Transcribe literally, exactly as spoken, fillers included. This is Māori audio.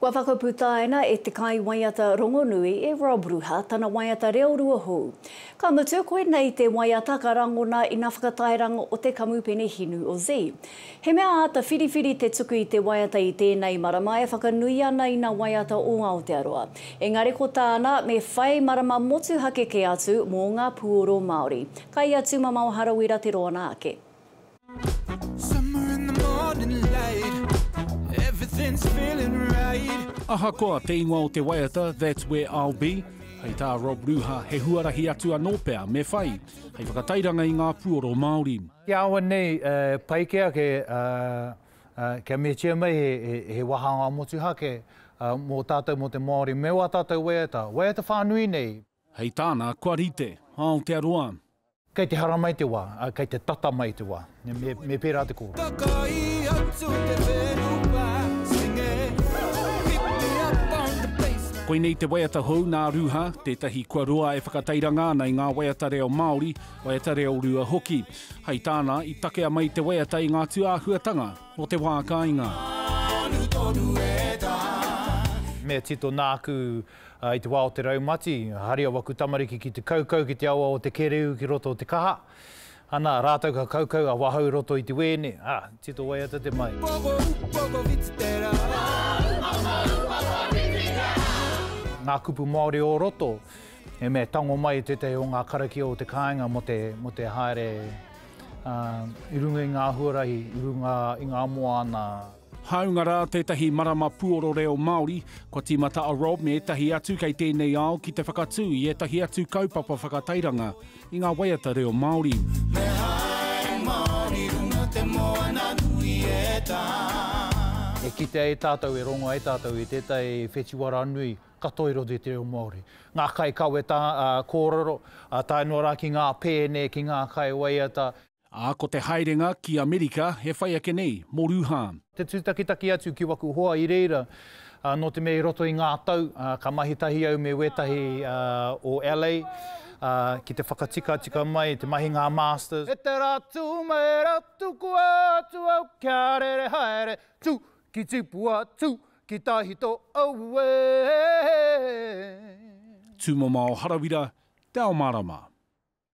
Kua whakaputaina e te kai waiata rongonui e Rob Ruha tana waiata reo rua hou. Ka mutu koe nei te waiata ka rangona i nga whakatairanga o te kamupene hinu o Z. He mea ata whiriwhiri te tuku i te waiata i tēnei marama e whakanui ana i nga waiata o Aotearoa. Engari ko tāna me whai marama motu hake ke atu mō ngā puoro Māori. Kai atu mamau harawira te roana ake. Aha koa te ingoa o te waiata, that's where I'll be. Hei tā Rob Ruha, he huarahi atu anō pēr, me whai. Hei whakatairanga i ngā puoro Māori. Kia awa nei, uh, paikea ke, uh, uh, kia me tia mai he, he, he wahanga motu hake uh, mō tātou mō te Māori. Me wā tātou waiata, waiata whānui nei. Hei tāna, kua rite, Aotearoa. Kei te hara mai te wā, uh, kei te tata mai te wā. Me, me pērā te kōra. Koe nei te waiata hou nā Ruha, tētahi kua roa e whakatairanga ana i ngā waiata reo Māori, waiata reo rua hoki. Hei tāna, i takea mai te waiata i ngā tuāhuatanga o te wā kāinga. Mea tito nāku uh, i te wā o te raumati, haria waku tamariki ki te kaukau ki te awa o te kereu ki roto o te kaha. Ana, rātau ka kaukau a wahau roto i te wēne. Ah, tito waiata te mai. Ngā kupu Māori o roto, e me tango mai te te o ngā karakia o te kāinga mo te, mo te haere uh, i runga i ngā huarahi, i runga i ngā moana. Haunga rā tētahi marama puoro reo Māori, kua tīmata a Rob me etahi atu kei tēnei ao ki te whakatū i etahi atu kaupapa whakatairanga i ngā waiata reo Māori. Me hai Māori runga te moana nui e tā. E kite e tātou e rongo e tātou i tētai whetiwara nui katoiro te reo Māori. Ngā kai kawe tā uh, kōrero, uh, tainua rā ki ngā pēne, ki ngā kai waiata. A ko te haerenga ki Amerika he whai ake nei, mō Ruha. Te tūtakitaki atu ki waku hoa i reira, uh, no te mei roto i ngā tau, uh, ka mahitahi au me wetahi uh, o L A, uh, ki te whakatika tika mai, te mahi ngā masters. E te ratu mai ratu kua atu au kia rere haere, tu ki tupua tu, ki tahito aue. Tūmama o Harawira, te Ao Mārama.